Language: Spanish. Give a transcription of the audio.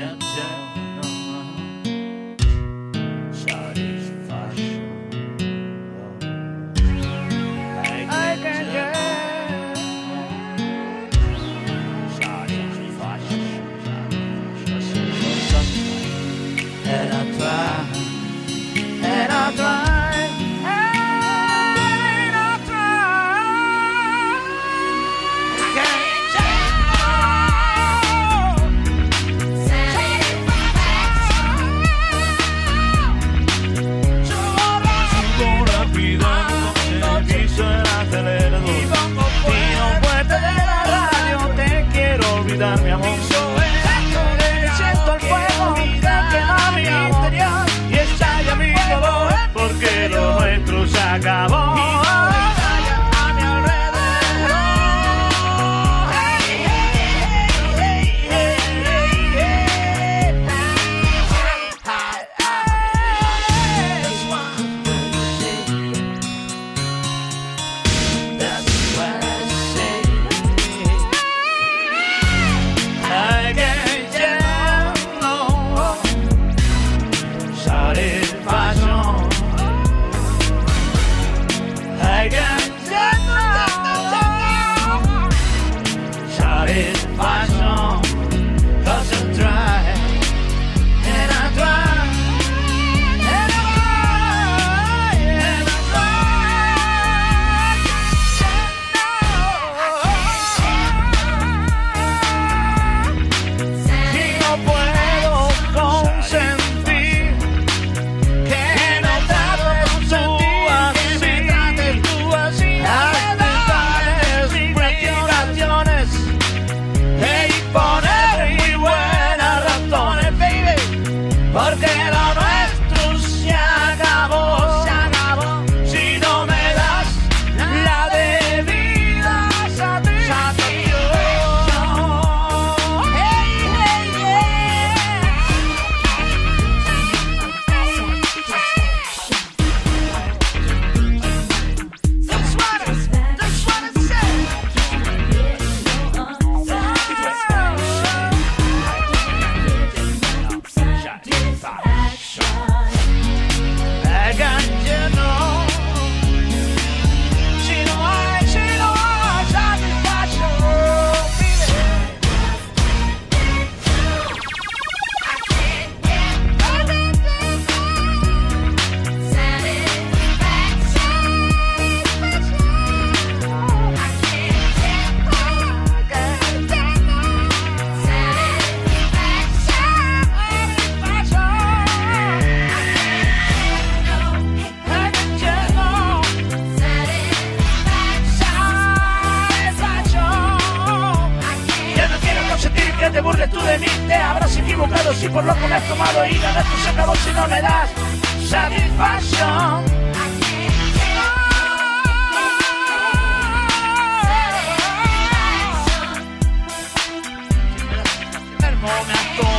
Mi amor, siento el fuego que quema mi interior y estalla mi dolor porque lo nuestro se acabó. A mi alrededor. Te burles tú de mí, te habrás equivocado si por lo que me has tomado y nada esto se acabó si no me das satisfacción. Me has tomado